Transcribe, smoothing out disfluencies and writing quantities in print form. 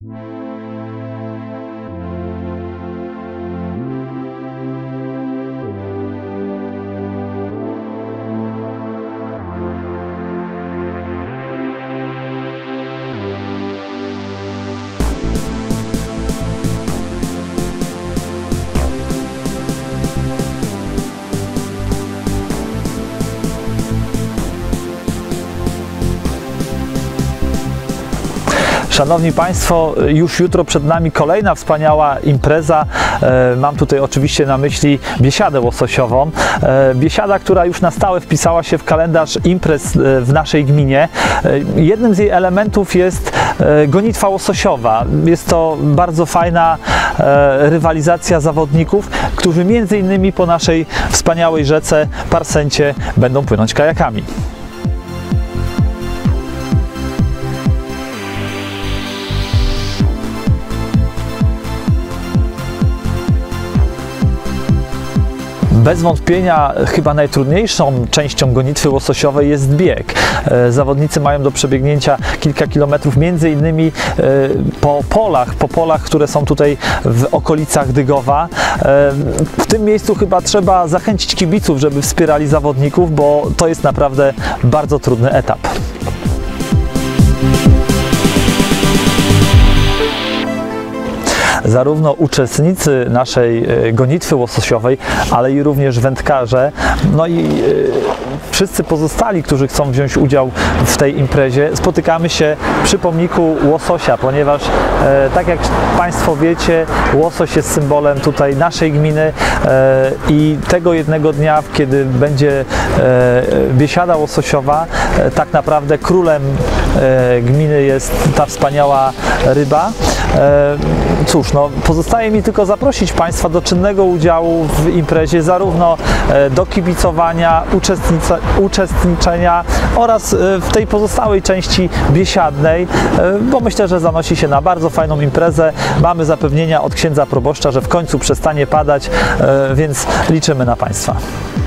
Szanowni Państwo, już jutro przed nami kolejna wspaniała impreza. Mam tutaj oczywiście na myśli biesiadę łososiową. Biesiada, która już na stałe wpisała się w kalendarz imprez w naszej gminie. Jednym z jej elementów jest gonitwa łososiowa. Jest to bardzo fajna rywalizacja zawodników, którzy między innymi po naszej wspaniałej rzece Parsencie będą płynąć kajakami. Bez wątpienia chyba najtrudniejszą częścią gonitwy łososiowej jest bieg. Zawodnicy mają do przebiegnięcia kilka kilometrów, między innymi po polach, które są tutaj w okolicach Dygowa. W tym miejscu chyba trzeba zachęcić kibiców, żeby wspierali zawodników, bo to jest naprawdę bardzo trudny etap. Zarówno uczestnicy naszej gonitwy łososiowej, ale i również wędkarze, no i wszyscy pozostali, którzy chcą wziąć udział w tej imprezie, spotykamy się przy pomniku łososia, ponieważ tak jak Państwo wiecie, łosoś jest symbolem tutaj naszej gminy i tego jednego dnia, kiedy będzie biesiada łososiowa, tak naprawdę królem gminy jest ta wspaniała ryba. Cóż, no, pozostaje mi tylko zaprosić Państwa do czynnego udziału w imprezie, zarówno do kibicowania, uczestniczenia oraz w tej pozostałej części biesiadnej, bo myślę, że zanosi się na bardzo fajną imprezę. Mamy zapewnienia od księdza proboszcza, że w końcu przestanie padać, więc liczymy na Państwa.